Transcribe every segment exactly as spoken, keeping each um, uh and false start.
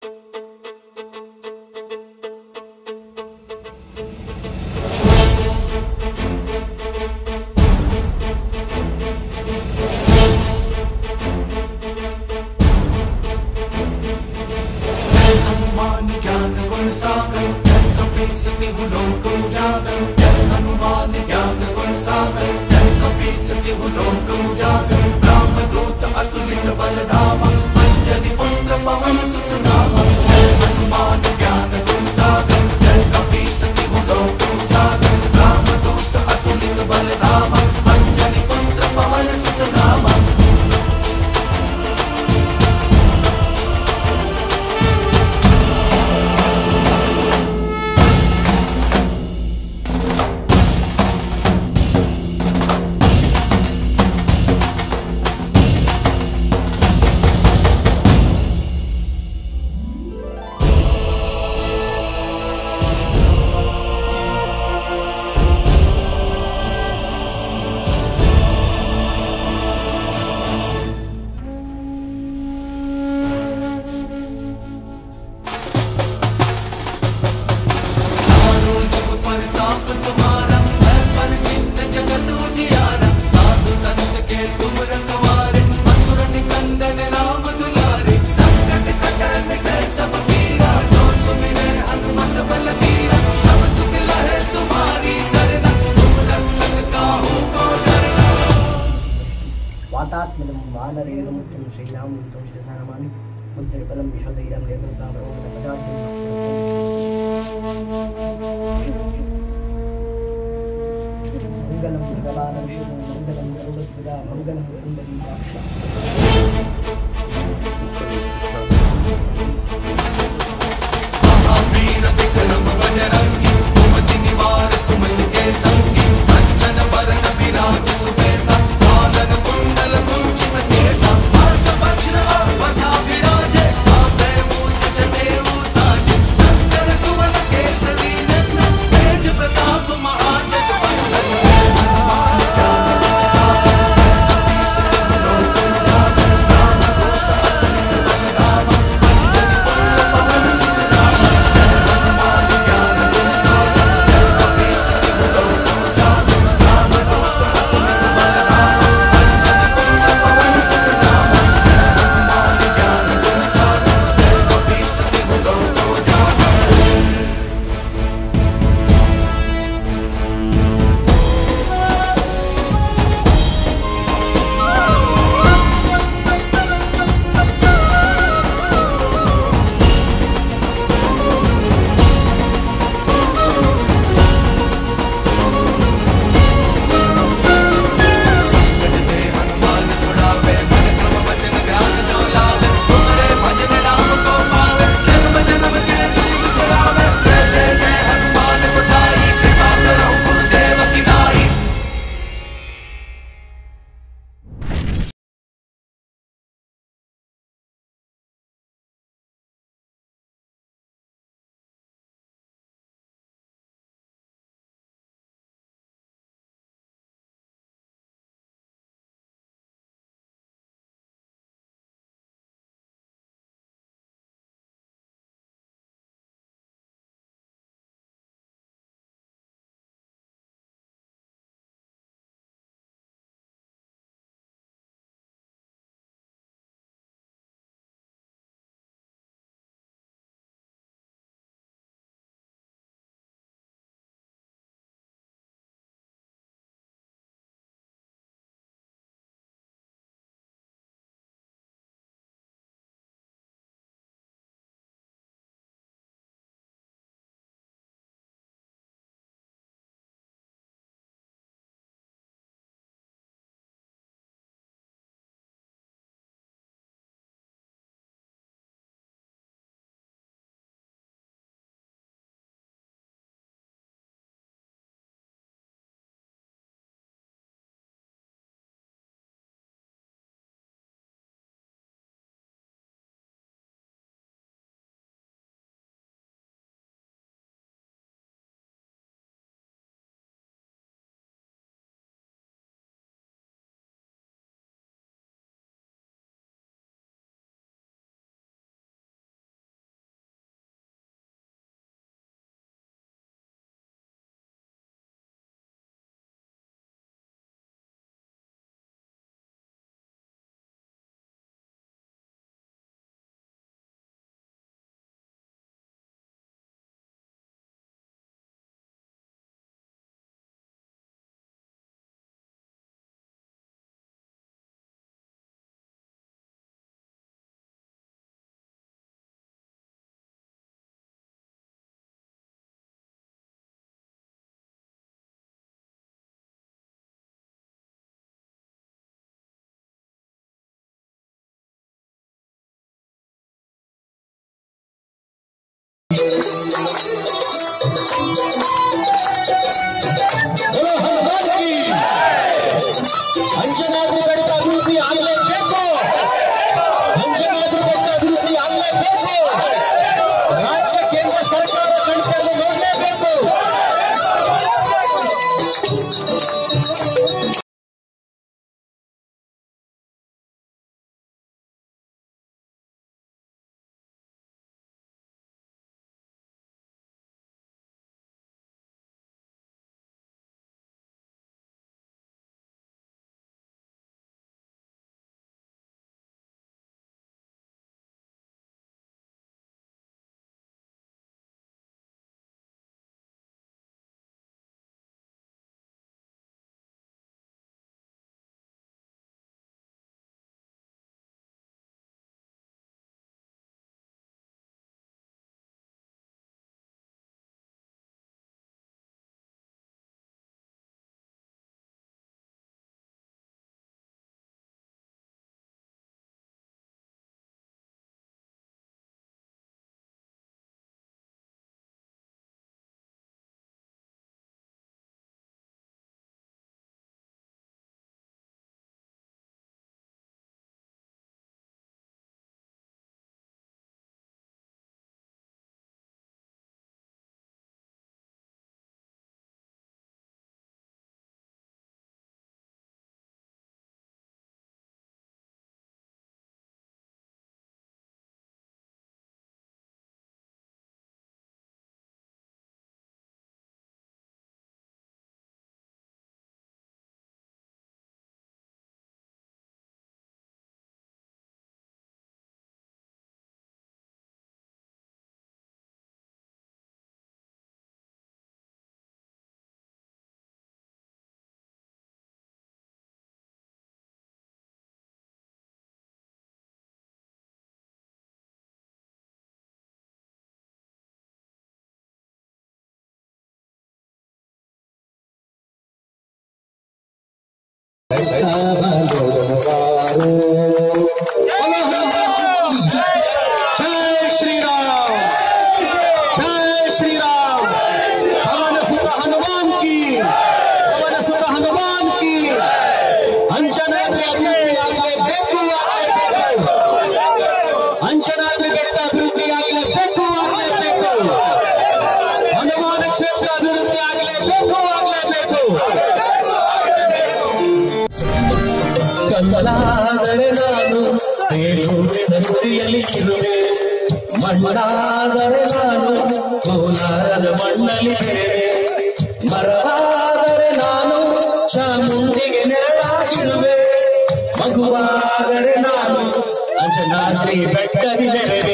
हनुमान ज्ञान गुण सागर, जय कपीस तिहु लोक उजागर। रामदूत अतुलित बल धामा, अंजनी पुत्र पवन सुत नामा। जय हनुमान ज्ञान गुण सागर, जय कपीस तिहु लोक उजागर। रामदूत अतुलित बल धामा, अंजनी पुत्र पवन सुत नामा। वातात्मनं वानरेदमुत्तम शैलामुत्तम शिरसा नमामि। बुद्धिर्बलं विश्वधैर्यं निर्भयतापरोगणपदाब्दं मंगलं भगवान् विष्णु मंगलं गरुडध्वजा मंगलं कुण्डलीकाक्ष। महावीर विक्रम बजरंगी, कुमति निवार सुमति के संगी। कंचन वरण विराज सुबेसा, कानन कुंडल कुंचित केसा। हाथ वज्र और ध्वजा विराजे, हाथे मूछ जनेऊ साजे। शंकर सुवन केसरी नंदन, तेज प्रताप महाजगवंदन। हनुमान ज्ञान गुण सागर, जय कपीस तिहु लोक उजागर। रामदूत अतुलित बल धामा, अंजनी ರಾಜ್ಯ ಕೇಂದ್ರ ಸರ್ಕಾರ ಸಂಖ್ಯೆಯನ್ನು ನೋಡಲೇಬೇಕು. ಕಮಲಾದರೆ ನಾನು ಬೇಲೂರಿನ ಗುಡಿಯಲ್ಲಿ ಇರುವೆ, ಮಣ್ಣಾದರೆ ನಾನು ಕೋಲಾರದ ಮಣ್ಣಲ್ಲಿ ಇರುವೆ, ಮರವಾದರೆ ನಾನು ಚಾಮುಂಡಿಗೆ ನೆರಳಾಗಿರುವೆ, ಮಗುವಾದರೆ ನಾನು ಅಂಜನಾದ್ರಿ ಬೆಟ್ಟದಿರುವೆ.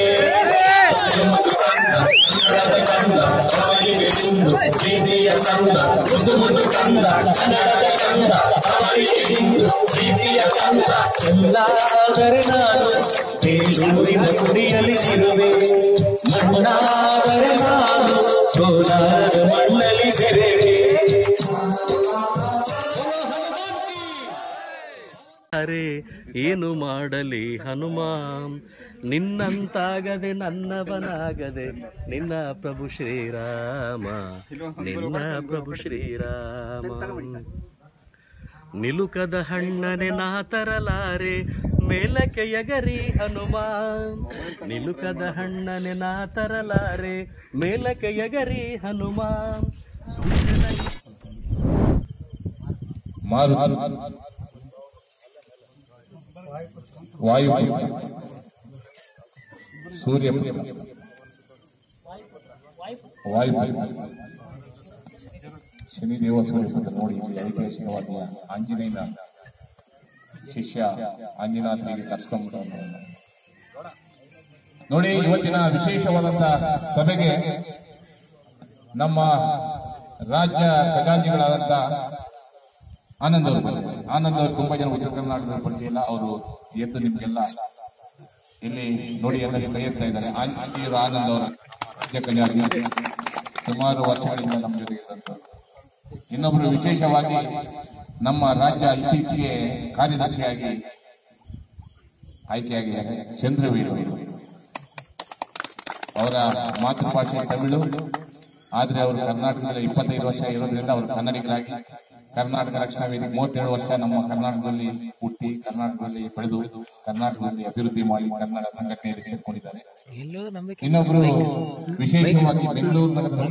ಪ್ರೀತಿಯ ಕಂದ ಮುದು ಮುದು ಕಂದ ಕನ್ನಡದ ಕಂದ ಹಿಂದು ಪ್ರೀತಿಯ ಕಂದ ಎಲ್ಲಾದರೆ ನಾನು ಬೇಲೂರಿನ ಗುಡಿಯಲ್ಲಿ ಇರುವೆ, ಮಣ್ಣಾದರೆ ನಾನು ಕೋಲಾರದ ಮಣ್ಣಲ್ಲಿ ಇರುವೆ. ಅರೆ ಏನು ಮಾಡಲಿ ಹನುಮ, ನಿನ್ನಂತಾಗದೆ ನನ್ನವನಾಗದೆ ನಿನ್ನ ಪ್ರಭು ಶ್ರೀರಾಮ, ನಿನ್ನ ಪ್ರಭು ಶ್ರೀರಾಮ. ನಿಲುಕದ ಹಣ್ಣನೆ ನಾ ತರಲಾರೆ ಮೇಲಕ್ಕೆ ಎಗರಿ ಹನುಮ, ನಿಲುಕದ ಹಣ್ಣನೆ ನಾ ತರಲಾರೆ ಮೇಲಕ್ಕೆ ಎಗರಿ ಹನುಮ. ವಾಯು ಸೂರ್ಯ ವಾಯು ಶನಿದೇವ ಸೂರ್ಯಪುತ್ರ ನೋಡಿ ಐತಿಹಾಸಿಕವಾಗಿ ಆಂಜನೇಯನ ಶಿಷ್ಯ ಆಂಜನಾಥನಿಗೆ ಕರ್ಸ್ಕೊಂಡ್ಬಿಟ್ಟು ನೋಡಿ. ಇವತ್ತಿನ ವಿಶೇಷವಾದಂತಹ ಸಭೆಗೆ ನಮ್ಮ ರಾಜ್ಯ ಖಜಾಂಚಿಗಳಾದಂತ ಆನಂದ್ ಅವರು ಆನಂದ್ ಅವರು ತುಂಬಾ ಜನ ಉತ್ತರ ಕರ್ನಾಟಕದ ಪರಿಚಯ, ಅವರು ಎದ್ದು ನಿಮ್ಗೆಲ್ಲ ಇಲ್ಲಿ ನೋಡಿ ಎಲ್ಲರಿಗೆ ಕೈ ಎತ್ತಾ ಇದ್ದಾರೆ. ಆಂಜಿಯವರು ಆನಂದ್ ಅವರ ಸುಮಾರು ವರ್ಷಗಳಿಂದ ನಮ್ಮ ಜೊತೆಗೆ ಇದ್ದಂಥದ್ದು. ಇನ್ನೊಬ್ರು ವಿಶೇಷವಾಗಿ ನಮ್ಮ ರಾಜ್ಯ ಇತ್ತೀಚೆಗೆ ಕಾರ್ಯದರ್ಶಿಯಾಗಿ ಆಯ್ಕೆಯಾಗಿ ಚಂದ್ರವೀರು, ಅವರ ಮಾತೃಭಾಷೆ ತಮಿಳು, ಆದ್ರೆ ಅವರು ಕರ್ನಾಟಕದಲ್ಲಿ ಇಪ್ಪತ್ತೈದು ವರ್ಷ ಇರೋದ್ರಿಂದ ಅವರು ಕನ್ನಡಿಗರಾಗಿ ಕರ್ನಾಟಕ ರಕ್ಷಣಾ ವೇದಿಕೆ ಮೂವತ್ತೇಳು ವರ್ಷ ನಮ್ಮ ಕರ್ನಾಟಕದಲ್ಲಿ ಹುಟ್ಟಿ ಕರ್ನಾಟಕದಲ್ಲಿ ಬೆಳೆದು ಕರ್ನಾಟಕದಲ್ಲಿ ಅಭಿವೃದ್ಧಿ ಮಾಡಿ ಕನ್ನಡ ಸಂಘಟನೆಯಲ್ಲಿ ಸೇರ್ಕೊಂಡಿದ್ದಾರೆ. ಇನ್ನೊಬ್ರು ವಿಶೇಷವಾಗಿ ಬೆಂಗಳೂರು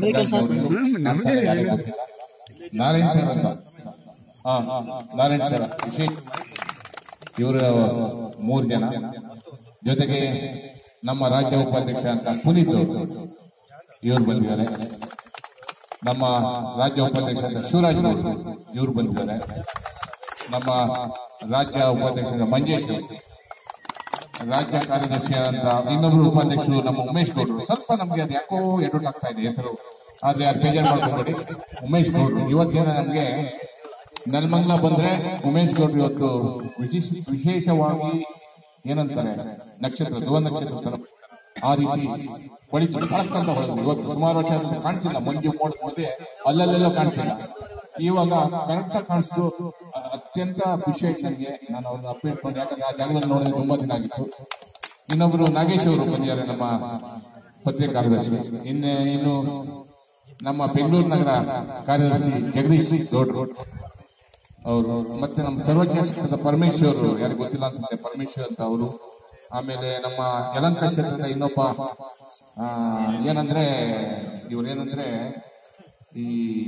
ನಾರಾಯಣ್ ಸರ್ ಅಂತ ಹಾ ನಾರಾಯಣ್ ಸರ್ ವಿಶೇಷ ಇವರು ಮೂರು ಜನ, ಜೊತೆಗೆ ನಮ್ಮ ರಾಜ್ಯ ಉಪಾಧ್ಯಕ್ಷ ಅಂತ ಪುನೀತ್ ಇವರು ಬಂದಿದ್ದಾರೆ, ನಮ್ಮ ರಾಜ್ಯ ಉಪಾಧ್ಯಕ್ಷ ಅಂತ ಶಿವರಾಜ್ ಇವರು ಬಂದಿದ್ದಾರೆ, ನಮ್ಮ ರಾಜ್ಯ ಉಪಾಧ್ಯಕ್ಷ ಮಂಜೇಶ್, ರಾಜ್ಯ ಕಾರ್ಯದರ್ಶಿ ಅಂತ ಇನ್ನೊಬ್ರು ಉಪಾಧ್ಯಕ್ಷರು ನಮ್ಮ ಉಮೇಶ್ ಗೌಡ್ರು. ಸ್ವಲ್ಪ ನಮ್ಗೆ ಅದು ಯಾಕೋ ಎಡವಟ್ ಆಗ್ತಾ ಇದೆ ಹೆಸರು, ಆದ್ರೆ ಅದು ಬೇಜಾರು ಮಾಡ್ಕೊಂಡ್ಬಿಡಿ. ಉಮೇಶ್ ಗೌಡ್ರು ಇವತ್ತಿನ ನಮ್ಗೆ ನೆಲಮಂಗಲ ಬಂದ್ರೆ ಉಮೇಶ್ ಗೌಡ್ರು ಇವತ್ತು ವಿಶೇಷ ವಿಶೇಷವಾಗಿ ಏನಂತಾರೆ ನಕ್ಷತ್ರ ಧ್ರುವ ನಕ್ಷತ್ರ ತರ ಆ ರೀತಿ ಹೊಳಿತು ಕಳಕಂತ ಹೊಳೆದು ಇವತ್ತು ಸುಮಾರು ವರ್ಷ ಕಾಣಿಸಿಲ್ಲ, ಮಂಜು ಮೋಡದ ಮಧ್ಯೆ ಅಲ್ಲಲ್ಲೆಲ್ಲ ಕಾಣಿಸಿಲ್ಲ, ಇವಾಗ ಕರೆಕ್ಟ್ ಕಾಣಿಸ್ತು. ಅತ್ಯಂತ ಖುಷಿ ಆಯ್ತು ನನಗೆ, ನಾನು ಅವ್ರನ್ನ ಅಪ್ಡೇಟ್ ಮಾಡಿ, ಯಾಕಂದ್ರೆ ಆ ಜಾಗದಲ್ಲಿ ನೋಡಿದ್ರೆ ತುಂಬಾ ದಿನ ಆಗಿತ್ತು. ಇನ್ನೊಬ್ರು ನಾಗೇಶ್ ಅವರು ಬಂದಿದ್ದಾರೆ, ನಮ್ಮ ಪತ್ರಿಕಾ ಕಾರ್ಯದರ್ಶಿ. ಇನ್ನು ಇನ್ನು ನಮ್ಮ ಬೆಂಗಳೂರು ನಗರ ಕಾರ್ಯದರ್ಶಿ ಜಗದೀಶ್ ಗೌಡ್ರು ಅವರು, ಮತ್ತೆ ನಮ್ಮ ಸರ್ವಜ್ಞ ಕ್ಷೇತ್ರದ ಪರಮೇಶ್ವರ್, ಯಾರಿಗೆ ಗೊತ್ತಿಲ್ಲ ಅನ್ಸುತ್ತೆ ಪರಮೇಶ್ವರ್ ಅಂತ ಅವರು. ಆಮೇಲೆ ನಮ್ಮ ಯಲಂಕ ಕ್ಷೇತ್ರದ ಇನ್ನೊಬ್ಬ ಆ ಏನಂದ್ರೆ ಇವ್ರು ಏನಂದ್ರೆ ಈ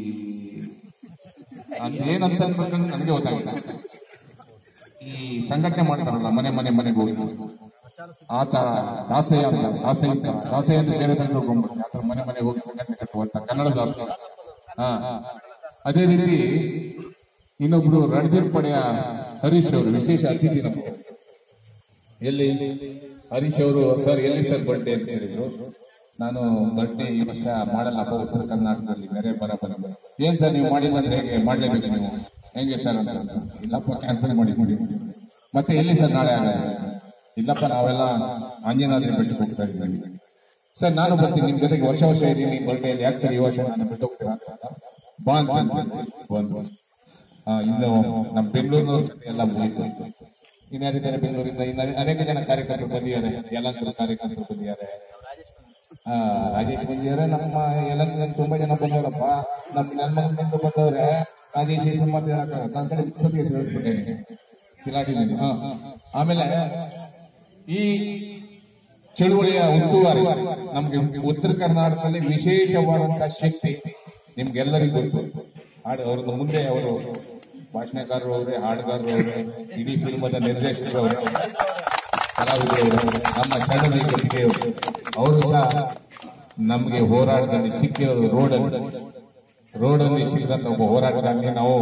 ಏನಂತ ನನಗೆ ಗೊತ್ತಾಗಿಲ್ಲ, ಈ ಸಂಘಟನೆ ಮಾಡ್ತಾರಲ್ಲ ಮನೆ ಮನೆ ಮನೆಗೆ ಹೋಗಿ ಆತ ದಾಸಯ್ಯ ಅಂತ ದಾಸಯ್ಯ ದಾಸಯ್ಯ ಅಂತ ಬೇರೆ ಬೇರೆ ಹೋಗ್ಬಿಟ್ಟು ಆತರ ಮನೆ ಮನೆಗೆ ಹೋಗಿ ಸಂಘಟನೆ ಕಟ್ಟುವಂತ ಕನ್ನಡ ದಾಸ. ಹಾ ಅದೇ ರೀತಿ ಇನ್ನೊಬ್ರು ರಣಧೀರ್ ಪಡೆಯ ಹರೀಶ್ ಅವರು ವಿಶೇಷ ಅತಿಥಿ ನಮಗೆ. ಎಲ್ಲಿ ಹರೀಶ್ ಅವರು ಸರ್ ಎಲ್ಲಿ ಸರ್ ಬರ್ಡೇ ಅಂತ ಹೇಳಿದ್ರು. ನಾನು ಬರ್ಡೇ ಈ ವರ್ಷ ಮಾಡಲ್ಲಪ್ಪ, ಉತ್ತರ ಕರ್ನಾಟಕದಲ್ಲಿ ಬೇರೆ ಬರ ಬರ ಬರ ಏನ್ ಸರ್ ನೀವು ಮಾಡಿಲ್ಲ ಅಂದ್ರೆ ಹೇಗೆ ಮಾಡ್ಲೇಬೇಕು ನೀವು, ಹೆಂಗೆ ಸರ್ ಅಂತ. ಇಲ್ಲಪ್ಪ ಕ್ಯಾನ್ಸಲ್ ಮಾಡಿ ಮಾಡಿ ಮತ್ತೆ ಎಲ್ಲಿ ಸರ್ ನಾಳೆ ಆಗ, ಇಲ್ಲಪ್ಪ ನಾವೆಲ್ಲ ಆಂಜನಾದ್ರಿ ಬೆಟ್ಟಕ್ಕೆ ಹೋಗ್ತಾ ಇದ್ದೀವಿ. ಸರ್ ನಾನು ಬರ್ತೀನಿ ನಿಮ್ ಜೊತೆಗೆ, ವರ್ಷ ವರ್ಷ ಇದ್ದೀನಿ ಬರ್ಡೇಯಲ್ಲಿ, ಯಾಕೆ ಸರ್ ಈ ವರ್ಷ ನಾನು ಬಿಟ್ಟು ಹೋಗ್ತೀರಾ ಅಂತ ಬಾ ಅಂತ ಬಂದು ಇನ್ನು ನಮ್ಮ ಬೆಂಗಳೂರಿನ ಎಲ್ಲ ಮುಗಿತು. ಇನ್ಯಾರಿದ್ದಾರೆ ಬೆಂಗಳೂರಿಂದ, ಇನ್ನು ಅನೇಕ ಜನ ಕಾರ್ಯಕರ್ತರು ಬಂದಿದ್ದಾರೆ, ಯಲಂಕದ ಕಾರ್ಯಕರ್ತರು ಬಂದಿದ್ದಾರೆ, ಆ ರಾಜೇಶ್ ಬಂದಿದ್ದಾರೆ, ನಮ್ಮ ಯಲಂಕದಲ್ಲಿ ತುಂಬಾ ಜನ ಬಂದವರಪ್ಪ. ನಮ್ಮ ನೆಲಮಂಗಲದಿಂದ ಬಂದವ್ರೆ ರಾಜೇಶ್ ಸಂಬಂಧ ಹೇಳಕ್ಕಾಗಲ್ಲ, ನಾನು ಕಡೆ ಸತಿ ಹೆಸರು ಹೇಳಿಸ್ಬಿಟ್ಟೇನೆ ಕಿಲಾಡಿನಲ್ಲಿ. ಆಮೇಲೆ ಈ ಚಳುವಳಿಯ ಉಸ್ತುವಾರಿ ನಮ್ಗೆ ಉತ್ತರ ಕರ್ನಾಟಕದಲ್ಲಿ ವಿಶೇಷವಾದಂತಹ ಶಕ್ತಿ ನಿಮ್ಗೆಲ್ಲರಿಗೂ ಗೊತ್ತು. ಹಾಡು ಅವ್ರದ್ದು ಮುಂದೆ ಅವರು ಭಾಷಣಕಾರರು ಅವರೇ, ಹಾಡುಗಾರರು ಅವರೇ, ಇಡೀ ಫಿಲ್ಮದ ನಿರ್ದೇಶಕರು ಅವರು, ಕಲಾವಿದರು, ನಮ್ಮ ಚಂದನಿ ಕಟ್ಟಿಗೆಯವರು, ಅವರು ಸಹ ನಮ್ಗೆ ಹೋರಾಟದಲ್ಲಿ ಸಿಕ್ಕಿರೋದು ರೋಡಲ್ಲಿ ರೋಡಲ್ಲಿ ಸಿಕ್ಕಿದಂತ ಒಬ್ಬ ಹೋರಾಟಗಾರನಿಗೆ ನಾವು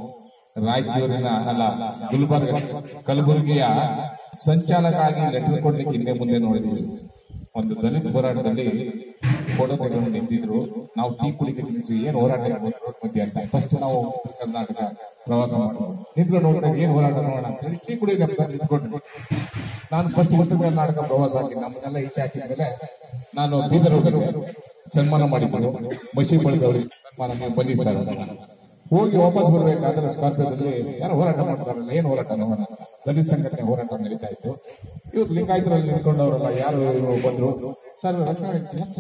ರಾಯಚೂರಿನ ಅಲ್ಲ ಗುಲ್ಬರ್ಗ ಕಲಬುರಗಿಯ ಸಂಚಾಲಕ ಆಗಿ ಲೆಟರ್ ಕೊಡ್ಲಿಕ್ಕೆ ಹಿಂದೆ ಮುಂದೆ ನೋಡಿದೀವಿ. ಒಂದು ದಲಿತ ಹೋರಾಟದಲ್ಲಿ ಫೋಟೋ ತಗೊಂಡು ನಿಂತಿದ್ರು, ನಾವು ಟೀ ಕುಡಿಗೆ ನಿಲ್ಲಿಸಿ ಏನ್ ಹೋರಾಟ ಮಧ್ಯೆ ಅಂತ. ಫಸ್ಟ್ ನಾವು ಕರ್ನಾಟಕ ಪ್ರವಾಸ ಮಾಡೋದು ನಿಂತ್ಕೊಂಡು ನೋಡಿದಾಗ ಏನ್ ಹೋರಾಟ ನೋಡೋಣ ಅಂತ ಹೇಳಿ ಟೀ ಕುಡಿಗೆ ನಿಂತ್ಕೊಂಡು ನಾನು ಫಸ್ಟ್ ಉತ್ತರ ಕರ್ನಾಟಕ ಪ್ರವಾಸ ಹಾಕಿ ನಮ್ಮನ್ನೆಲ್ಲ ಈಚೆ ಹಾಕಿದ್ಮೇಲೆ ನಾನು ಬೀದರ್ ಸನ್ಮಾನ ಮಾಡಿದ್ರು, ಮಸಿ ಬಳಿದವ್ರಿಗೆ ಸನ್ಮಾನ ನೀವು ಬನ್ನಿ ಸರ್. ಹೋಗಿ ವಾಪಸ್ ಬರ್ಬೇಕಾದ್ರೆ ಸ್ಕಾರ್ಪಿಯೋದಲ್ಲಿ ಯಾರು ಹೋರಾಟ ಮಾಡ್ತಾರಲ್ಲ, ಏನ್ ಹೋರಾಟ ನೋಡೋಣ, ದಲಿತ ಸಂಘಟನೆ ಹೋರಾಟ ನಡೀತಾ ಇತ್ತು. ಇವ್ರು ಲಿಂಗಾಯತರಲ್ಲಿ ನಿಂತ್ಕೊಂಡವರಲ್ಲ ಯಾರು ಬಂದ್ರು, ಸರ್ ರಕ್ಷಣಾ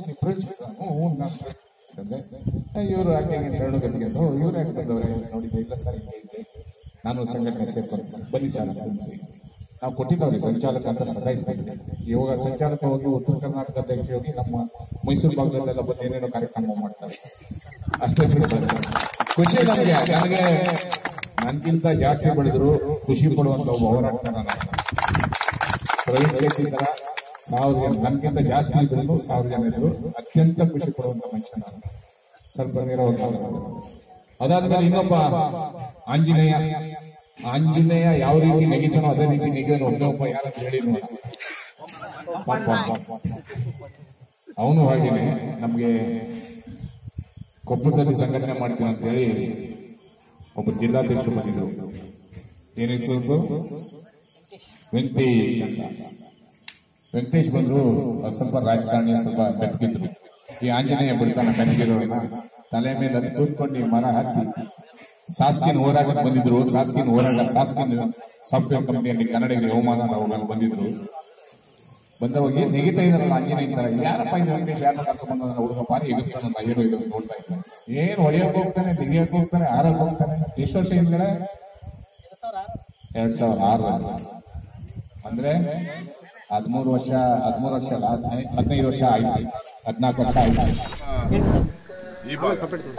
ಇವರು ಯಾಕೆ ಶರಣ ಗಂಟೆಗೆ ಇವ್ರು ಯಾಕೆ ಬಂದವ್ರೆ ನೋಡಿದ್ದೆ, ಇಲ್ಲ ಸರ್ ಇದೆ ನಾನು ಸಂಘಟನೆ ಸೇರ್ಕೊಂಡು ಬನ್ನಿ ಸರ್ ನಾವು ಕೊಟ್ಟಿದ್ದವ್ರಿ ಸಂಚಾಲಕ ಅಂತ ಸದಾಯಿಸ್ಬೇಕು. ಇವಾಗ ಸಂಚಾಲಕ ಹೋಗಿ ಉತ್ತರ ಕರ್ನಾಟಕ ಅಧ್ಯಕ್ಷ ಹೋಗಿ ನಮ್ಮ ಮೈಸೂರು ಭಾಗದಲ್ಲೆಲ್ಲ ಬಂದು ಏನೇನೋ ಕಾರ್ಯಕ್ರಮ ಮಾಡ್ತಾರೆ. ಅಷ್ಟೇ ಖುಷಿ ನನಗೆ, ನನಗೆ ನನ್ಗಿಂತ ಜಾಸ್ತಿ ಬೆಳೆದ್ರು ಖುಷಿ ಪಡುವಂತ ಒಬ್ಬ ಹೋರಾಟಗಾರ ಪ್ರವೀಣ್ ಶೆಟ್ಟಿ ತರ ಸಾವಿರ ಜನ, ನನ್ಗಿಂತ ಜಾಸ್ತಿ ಇದ್ರು ಸಾವಿರ ಜನ ಇದ್ರು, ಅತ್ಯಂತ ಖುಷಿ ಪಡುವಂತ ಮನುಷ್ಯ ನಾನು. ಸ್ವಲ್ಪ ನೀರು ಅದಾದ್ಮೇಲೆ ಇನ್ನೊಬ್ಬ ಆಂಜನೇಯ, ಆಂಜನೇಯ ಯಾವ ರೀತಿ ನೆಗಿತಾನೋ ಅದೇ ರೀತಿ ನೆಗೆಯೋನು ಒಬ್ಬ ಒಬ್ಬ ಯಾರಂತ ಹೇಳಿ ನೋಡ. ಅವನು ಹಾಗೇನೆ ನಮ್ಗೆ ಕೊಪ್ಪಳದಲ್ಲಿ ಸಂಘಟನೆ ಮಾಡ್ತೀನಿ ಅಂತ ಹೇಳಿ ಒಬ್ಬರು ಜಿಲ್ಲಾಧ್ಯಕ್ಷರು ಬಂದಿದ್ರು, ಏನ್ ಹೆಸರು ವೆಂಕಟೇಶ್ ಅಂತ. ವೆಂಕಟೇಶ್ ಬಂದ್ರು ಸ್ವಲ್ಪ ರಾಜಕಾರಣಿ ಸ್ವಲ್ಪ ಬೆತ್ತಗಿದ್ರು. ಈ ಆಂಜನೇಯ ಬಿಡ್ತಾನ ಕನಗಿರೋನ ತಲೆ ಮೇಲೆ ಅದು ಕೂತ್ಕೊಂಡು ಮರ ಹಾಕಿ ಸಾಸ್ಕಿನ ಹೋರಾಟಕ್ಕೆ ಬಂದಿದ್ರು. ಸಾಸ್ಕಿನ ಹೋರಾಟ ಸಾಸ್ಕಿನ ಸಾಫ್ಟ್ವೇರ್ ಕಂಪನಿಯಲ್ಲಿ ಕನ್ನಡಿಗರಿಗೆ ಅವಮಾನ ಹೋಗಲು ಬಂದಿದ್ರು. ಬಂದವಾಗ ನೆಗಿತಾ ಇದ್ರಲ್ಲ ಆಂಜನೇಯ ತರ, ಯಾರಪ್ಪ ಇದು ವೆಂಕಟೇಶ್ ಯಾರನ್ನ ಕರ್ಕೊಂಡು ಬಂದ ಹುಡುಗ ಪಾರಿ ಎಗುತ್ತಾನಂತ ಏನೋ ಇದು ನೋಡ್ತಾ ಇದ್ದಾನೆ. ಏನ್ ಹೊಡೆಯಕ್ ಹೋಗ್ತಾನೆ, ತೆಗಿಯಕ್ ಹೋಗ್ತಾನೆ, ಆರಕ್ ಹೋಗ್ತಾನೆ. ಎಷ್ಟು ವರ್ಷ ಹಿಂದ್ಗಡೆ ಎರಡ್ ಸಾವಿರದ ಆರರಲ್ಲಿ ಅಂದ್ರೆ ಹದಿಮೂರು ವರ್ಷ ಹದಿಮೂರು ವರ್ಷ ಹದಿನೈದು ವರ್ಷ ಆಯ್ತು, ಹದಿನಾಲ್ಕು ವರ್ಷ ಆಯ್ತು. ಈ ಭಾಗ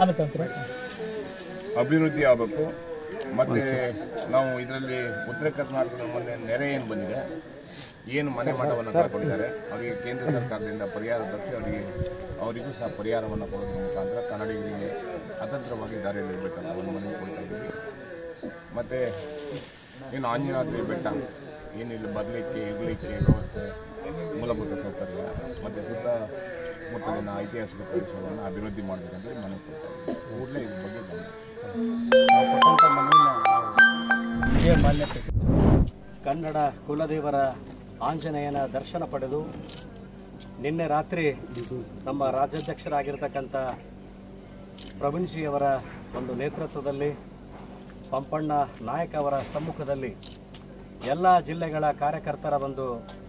ಅಭಿವೃದ್ಧಿ ಆಗಬೇಕು. ಮತ್ತೆ ನಾವು ಇದರಲ್ಲಿ ಉತ್ತರ ಕರ್ನಾಟಕದ ಮೊನ್ನೆ ನೆರೆ ಏನು ಬಂದಿದೆ, ಏನು ಮನೆ ಮಠವನ್ನು ಕಳ್ಕೊಂಡಿದ್ದಾರೆ, ಅವರಿಗೆ ಕೇಂದ್ರ ಸರ್ಕಾರದಿಂದ ಪರಿಹಾರ ತರಿಸಿ ಅವರಿಗೆ ಅವರಿಗೂ ಸಹ ಪರಿಹಾರವನ್ನು ಕೊಡೋದ್ರ ಮುಖಾಂತರ ಕನ್ನಡಿಗರಿಗೆ ಅತಂತ್ರವಾಗಿ ದಾರಿಯಲ್ಲಿರಬೇಕಂತ ಒಂದು ಮನವಿ ಕೊಡ್ತಾ ಇದ್ದೀವಿ. ಮತ್ತು ಏನು ಆಂಜನಾದ್ರಿ ಬೆಟ್ಟ ಏನಿಲ್ಲ ಬರಲಿಕ್ಕೆ ಇರಲಿಕ್ಕೆ ವ್ಯವಸ್ಥೆ, ಮೂಲಭೂತ ಸೌಕರ್ಯ ಮತ್ತು ಸುತ್ತಮುತ್ತಲಿನ ಐತಿಹಾಸಿಕ ಪ್ರದೇಶವನ್ನು ಅಭಿವೃದ್ಧಿ ಮಾಡಬೇಕಂತ ಮನವಿ ಕೊಡ್ತಾ ಇದ್ದೀವಿ. ಕೂಡಲೇ ಇದ್ರ ಬಗ್ಗೆ ಮಾನ್ಯತೆ ಕನ್ನಡ ಕುಲದೇವರ ಆಂಜನೇಯನ ದರ್ಶನ ಪಡೆದು ನಿನ್ನೆ ರಾತ್ರಿ ನಮ್ಮ ರಾಜ್ಯಾಧ್ಯಕ್ಷರಾಗಿರ್ತಕ್ಕಂಥ ಪ್ರವೀಣ್ಜಿಯವರ ಒಂದು ನೇತೃತ್ವದಲ್ಲಿ ಪಂಪಣ್ಣ ನಾಯಕ್ ಅವರ ಸಮ್ಮುಖದಲ್ಲಿ ಎಲ್ಲ ಜಿಲ್ಲೆಗಳ ಕಾರ್ಯಕರ್ತರ ಒಂದು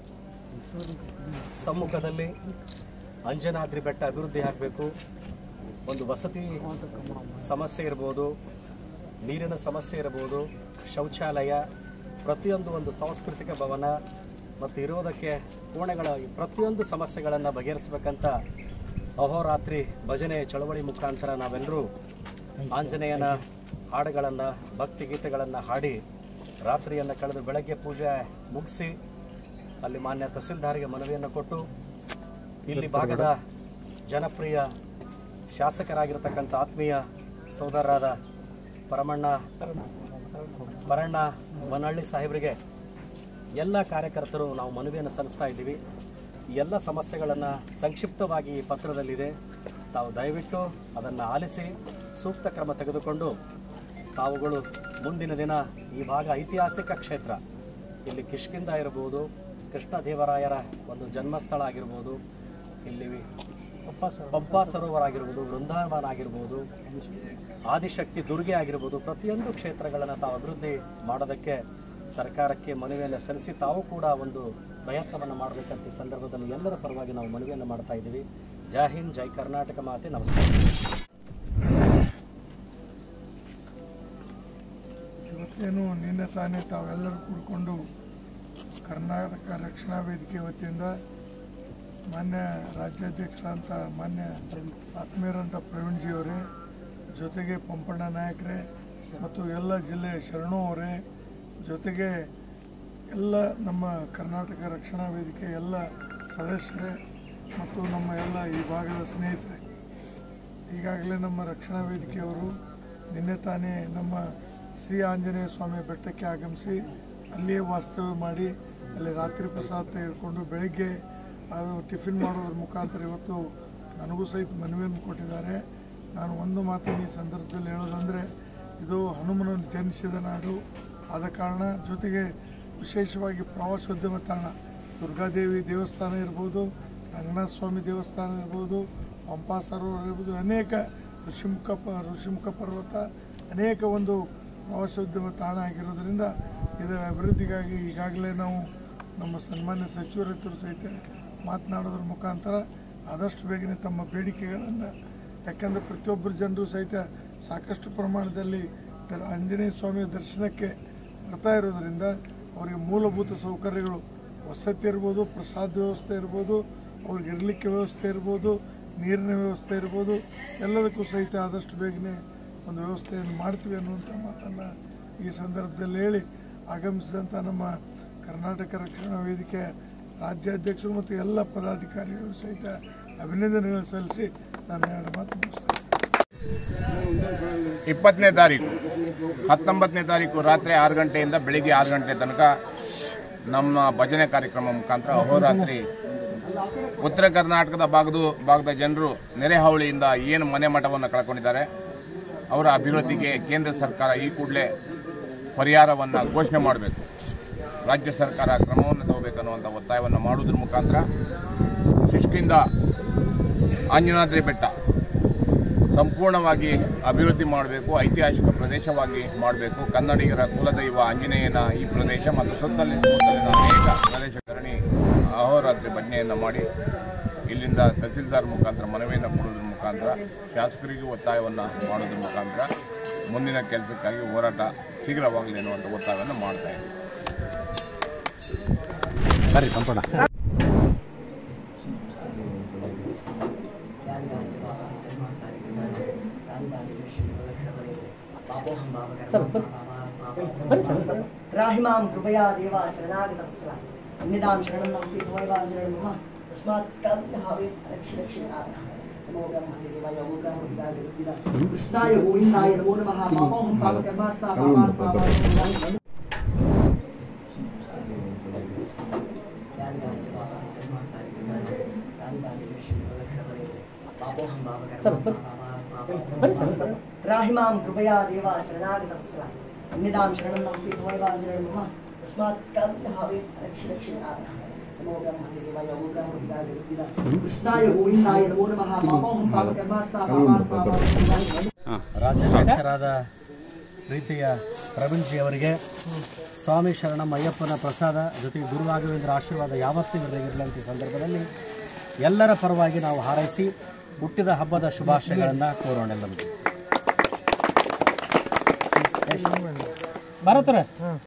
ಸಮ್ಮುಖದಲ್ಲಿ ಅಂಜನಾದ್ರಿ ಬೆಟ್ಟ ಅಭಿವೃದ್ಧಿ ಆಗಬೇಕು, ಒಂದು ವಸತಿ ಸಮಸ್ಯೆ ಇರ್ಬೋದು, ನೀರಿನ ಸಮಸ್ಯೆ ಇರ್ಬೋದು, ಶೌಚಾಲಯ, ಪ್ರತಿಯೊಂದು ಒಂದು ಸಾಂಸ್ಕೃತಿಕ ಭವನ ಮತ್ತು ಇರೋದಕ್ಕೆ ಕೋಣೆಗಳ ಪ್ರತಿಯೊಂದು ಸಮಸ್ಯೆಗಳನ್ನು ಬಗೆಹರಿಸಬೇಕಂತ ಅಹೋರಾತ್ರಿ ಭಜನೆ ಚಳವಳಿ ಮುಖಾಂತರ ನಾವೆಲ್ಲರೂ ಆಂಜನೇಯನ ಹಾಡುಗಳನ್ನು ಭಕ್ತಿ ಗೀತೆಗಳನ್ನು ಹಾಡಿ ರಾತ್ರಿಯನ್ನು ಕಳೆದು ಬೆಳಗ್ಗೆ ಪೂಜೆ ಮುಗಿಸಿ ಅಲ್ಲಿ ಮಾನ್ಯ ತಹಸೀಲ್ದಾರ್ಗೆ ಮನವಿಯನ್ನು ಕೊಟ್ಟು ಇಲ್ಲಿ ಭಾಗದ ಜನಪ್ರಿಯ ಶಾಸಕರಾಗಿರ್ತಕ್ಕಂಥ ಆತ್ಮೀಯ ಸೋದರರಾದ ಪರಮಣ್ಣ ಪರಣ್ಣ ಮನಹಳ್ಳಿ ಸಾಹೇಬರಿಗೆ ಎಲ್ಲ ಕಾರ್ಯಕರ್ತರು ನಾವು ಮನವಿಯನ್ನು ಸಲ್ಲಿಸ್ತಾ ಇದ್ದೀವಿ. ಈ ಎಲ್ಲ ಸಮಸ್ಯೆಗಳನ್ನು ಸಂಕ್ಷಿಪ್ತವಾಗಿ ಈ ಪತ್ರದಲ್ಲಿದೆ, ತಾವು ದಯವಿಟ್ಟು ಅದನ್ನು ಆಲಿಸಿ ಸೂಕ್ತ ಕ್ರಮ ತೆಗೆದುಕೊಂಡು ತಾವುಗಳು ಮುಂದಿನ ದಿನ ಈ ಭಾಗ ಐತಿಹಾಸಿಕ ಕ್ಷೇತ್ರ, ಇಲ್ಲಿ ಕಿಷ್ಕಿಂಧ ಇರ್ಬೋದು, ಕೃಷ್ಣ ದೇವರಾಯರ ಒಂದು ಜನ್ಮಸ್ಥಳ ಆಗಿರ್ಬೋದು, ಇಲ್ಲಿ ಪಂಪಾ ಸರೋವರ ಆಗಿರ್ಬೋದು, ವೃಂದಾವನ ಆಗಿರ್ಬೋದು, ಆದಿಶಕ್ತಿ ದುರ್ಗೆ ಆಗಿರ್ಬೋದು, ಪ್ರತಿಯೊಂದು ಕ್ಷೇತ್ರಗಳನ್ನು ತಾವು ಅಭಿವೃದ್ಧಿ ಮಾಡೋದಕ್ಕೆ ಸರ್ಕಾರಕ್ಕೆ ಮನವಿಯನ್ನು ಸಲ್ಲಿಸಿ ತಾವು ಕೂಡ ಒಂದು ಪ್ರಯತ್ನವನ್ನು ಮಾಡಬೇಕಂತ ಈ ಸಂದರ್ಭದಲ್ಲಿ ಎಲ್ಲರ ಪರವಾಗಿ ನಾವು ಮನವಿಯನ್ನು ಮಾಡ್ತಾ ಇದ್ದೀವಿ. ಜೈ ಹಿಂದ್, ಜೈ ಕರ್ನಾಟಕ ಮಾತೆ, ನಮಸ್ಕಾರ. ಇವತ್ತೇನು ನಿನ್ನೆ ತಾನೇ ತಾವೆಲ್ಲರೂ ಕೂಡಿಕೊಂಡು ಕರ್ನಾಟಕ ರಕ್ಷಣಾ ವೇದಿಕೆ ವತಿಯಿಂದ ಮಾನ್ಯ ರಾಜ್ಯಾಧ್ಯಕ್ಷರಂತ ಮಾನ್ಯ ಆತ್ಮೀಯರಂಥ ಪ್ರವೀಣ್ಜಿಯವರೇ, ಜೊತೆಗೆ ಪಂಪಣ್ಣ ನಾಯಕರೇ ಮತ್ತು ಎಲ್ಲ ಜಿಲ್ಲೆಯ ಶರಣು ಅವರೇ, ಜೊತೆಗೆ ಎಲ್ಲ ನಮ್ಮ ಕರ್ನಾಟಕ ರಕ್ಷಣಾ ವೇದಿಕೆ ಎಲ್ಲ ಸದಸ್ಯರೇ ಮತ್ತು ನಮ್ಮ ಎಲ್ಲ ಈ ಭಾಗದ ಸ್ನೇಹಿತರೆ, ಈಗಾಗಲೇ ನಮ್ಮ ರಕ್ಷಣಾ ವೇದಿಕೆಯವರು ನಿನ್ನೆ ತಾನೇ ನಮ್ಮ ಶ್ರೀ ಆಂಜನೇಯ ಸ್ವಾಮಿ ಬೆಟ್ಟಕ್ಕೆ ಆಗಮಿಸಿ ಅಲ್ಲಿಯೇ ವಾಸ್ತವ್ಯ ಮಾಡಿ ಅಲ್ಲಿ ರಾತ್ರಿ ಪ್ರಸಾದ ತೆಗೆದುಕೊಂಡು ಬೆಳಗ್ಗೆ ಅದು ಟಿಫಿನ್ ಮಾಡೋದ್ರ ಮುಖಾಂತರ ಇವತ್ತು ನನಗೂ ಸಹಿತ ಮನವಿಯನ್ನು ಕೊಟ್ಟಿದ್ದಾರೆ. ನಾನು ಒಂದು ಮಾತನ್ನು ಈ ಸಂದರ್ಭದಲ್ಲಿ ಹೇಳೋದಂದರೆ, ಇದು ಹನುಮನನ್ನು ಜನಿಸಿದ ನಾಡು ಆದ ಕಾರಣ, ಜೊತೆಗೆ ವಿಶೇಷವಾಗಿ ಪ್ರವಾಸೋದ್ಯಮ ತಾಣ ದುರ್ಗಾದೇವಿ ದೇವಸ್ಥಾನ ಇರ್ಬೋದು, ರಂಗನಾಥ ಸ್ವಾಮಿ ದೇವಸ್ಥಾನ ಇರ್ಬೋದು, ಪಂಪಾ ಸರೋವರ ಇರ್ಬೋದು, ಅನೇಕ ಋಷಿಮುಖ ಪ ಋಷಿಮುಖ ಪರ್ವತ ಅನೇಕ ಒಂದು ಪ್ರವಾಸೋದ್ಯಮ ತಾಣ ಆಗಿರೋದ್ರಿಂದ ಇದರ ಅಭಿವೃದ್ಧಿಗಾಗಿ ಈಗಾಗಲೇ ನಾವು ನಮ್ಮ ಸನ್ಮಾನ್ಯ ಸಚಿವರ ಹತ್ರ ಸಹಿತ ಮಾತನಾಡೋದ್ರ ಮುಖಾಂತರ ಆದಷ್ಟು ಬೇಗನೆ ತಮ್ಮ ಬೇಡಿಕೆಗಳನ್ನು, ಯಾಕೆಂದರೆ ಪ್ರತಿಯೊಬ್ಬರು ಜನರು ಸಹಿತ ಸಾಕಷ್ಟು ಪ್ರಮಾಣದಲ್ಲಿ ದ ಆಂಜನೇಯ ಸ್ವಾಮಿಯ ದರ್ಶನಕ್ಕೆ ಬರ್ತಾ ಇರೋದರಿಂದ ಅವರಿಗೆ ಮೂಲಭೂತ ಸೌಕರ್ಯಗಳು, ವಸತಿ ಇರ್ಬೋದು, ಪ್ರಸಾದ ವ್ಯವಸ್ಥೆ ಇರ್ಬೋದು, ಅವ್ರಿಗೆ ಇರಲಿಕ್ಕೆ ವ್ಯವಸ್ಥೆ ಇರ್ಬೋದು, ನೀರಿನ ವ್ಯವಸ್ಥೆ ಇರ್ಬೋದು, ಎಲ್ಲದಕ್ಕೂ ಸಹಿತ ಆದಷ್ಟು ಬೇಗನೆ ಒಂದು ವ್ಯವಸ್ಥೆಯನ್ನು ಮಾಡ್ತೀವಿ ಅನ್ನುವಂಥ ಮಾತನ್ನು ಈ ಸಂದರ್ಭದಲ್ಲಿ ಹೇಳಿ, ಆಗಮಿಸಿದಂಥ ನಮ್ಮ ಕರ್ನಾಟಕ ರಕ್ಷಣಾ ವೇದಿಕೆ ರಾಜ್ಯಾಧ್ಯಕ್ಷರು ಮತ್ತು ಎಲ್ಲ ಪದಾಧಿಕಾರಿಗಳು ಸಹಿತ ಅಭಿನಂದನೆಗಳು ಸಲ್ಲಿಸಿ ನಾನು ಎರಡು ಮಾತು ಮುಗಿಸ್ತೇನೆ. ಇಪ್ಪತ್ತನೇ ತಾರೀಕು ಹತ್ತೊಂಬತ್ತನೇ ತಾರೀಕು ರಾತ್ರಿ ಆರು ಗಂಟೆಯಿಂದ ಬೆಳಿಗ್ಗೆ ಆರು ಗಂಟೆ ತನಕ ನಮ್ಮ ಭಜನೆ ಕಾರ್ಯಕ್ರಮ ಮುಖಾಂತರ ಅಹೋರಾತ್ರಿ ಉತ್ತರ ಕರ್ನಾಟಕದ ಭಾಗದ ಭಾಗದ ಜನರು ನೆರೆ ಹಾವಳಿಯಿಂದ ಏನು ಮನೆ ಮಠವನ್ನು ಕಳ್ಕೊಂಡಿದ್ದಾರೆ ಅವರ ಅಭಿವೃದ್ಧಿಗೆ ಕೇಂದ್ರ ಸರ್ಕಾರ ಈ ಕೂಡಲೇ ಪರಿಹಾರವನ್ನು ಘೋಷಣೆ ಮಾಡಬೇಕು, ರಾಜ್ಯ ಸರ್ಕಾರ ಕ್ರಮವನ್ನು ತಗೋಬೇಕನ್ನುವಂಥ ಒತ್ತಾಯವನ್ನು ಮಾಡುವುದರ ಮುಖಾಂತರ ಕಿಷ್ಕಿಂಧ ಆಂಜನಾದ್ರಿ ಬೆಟ್ಟ ಸಂಪೂರ್ಣವಾಗಿ ಅಭಿವೃದ್ಧಿ ಮಾಡಬೇಕು, ಐತಿಹಾಸಿಕ ಪ್ರದೇಶವಾಗಿ ಮಾಡಬೇಕು. ಕನ್ನಡಿಗರ ಕುಲದೈವ ಆಂಜನೇಯನ ಈ ಪ್ರದೇಶ ಮತ್ತು ಸುತ್ತಲಿನ ಸುತ್ತಲಿನ ಅನೇಕ ಪ್ರದೇಶ ಕರಣಿ ಅಹೋರಾತ್ರಿ ಭಜನೆಯನ್ನು ಮಾಡಿ ಇಲ್ಲಿಂದ ತಹಸೀಲ್ದಾರ್ ಮುಖಾಂತರ ಮನವಿಯನ್ನು ಕೊಡೋದ್ರ ಮುಖಾಂತರ ಶಾಸಕರಿಗೂ ಒತ್ತಾಯವನ್ನು ಮಾಡೋದ್ರ ಮುಖಾಂತರ ಮುಂದಿನ ಕೆಲಸಕ್ಕಾಗಿ ಹೋರಾಟ ಶೀಘ್ರವಾಗಲಿ ಅನ್ನುವಂಥ ಒತ್ತಾಯವನ್ನು ಮಾಡ್ತಾ ಇದ್ದೀವಿ. ಬರ್ರಿ ಸಂಪೂರ್ಣ राहिमां कृपया देवा शरणागतवत्सला अन्यदां शरणं नास्ति त्वमेव शरणं मम तस्मात् करुणावे रक्ष रक्षणाः नमो ब्रह्मणे देवाय नमो ब्रह्मपिताय रुद्राय कृष्णाय गोविन्दाय नमो नमः पापोऽहं पापकर्मात्मा पापात्मा राहिमां कृपया देवा शरणागतवत्सला अन्यदां शरणं नास्ति त्वमेव शरणं मम तस्मात् करुणावे रक्ष रक्षणाः नमो ब्रह्मणे देवाय नमो ब्रह्मपिताय रुद्राय कृष्णाय गोविन्दाय नमो नमः पापोऽहं पापकर्मात्मा पापात्मा ರಾಜ್ಯಾಧ್ಯಕ್ಷರಾದ ಪ್ರೀತಿಯ ಪ್ರವೀಣ್ ಜಿ ಅವರಿಗೆ ಸ್ವಾಮಿ ಶರಣಂ ಅಯ್ಯಪ್ಪನ ಪ್ರಸಾದ ಜೊತೆಗೆ ಗುರು ರಾಘವೇಂದ್ರ ಆಶೀರ್ವಾದ ಯಾವತ್ತೂ ಇರಲಿರುವಂಥ ಸಂದರ್ಭದಲ್ಲಿ ಎಲ್ಲರ ಪರವಾಗಿ ನಾವು ಹಾರೈಸಿ ಹುಟ್ಟಿದ ಹಬ್ಬದ ಶುಭಾಶಯಗಳನ್ನು ಕೋರೋಣ. ನಮಗೆ ಭಾರತರ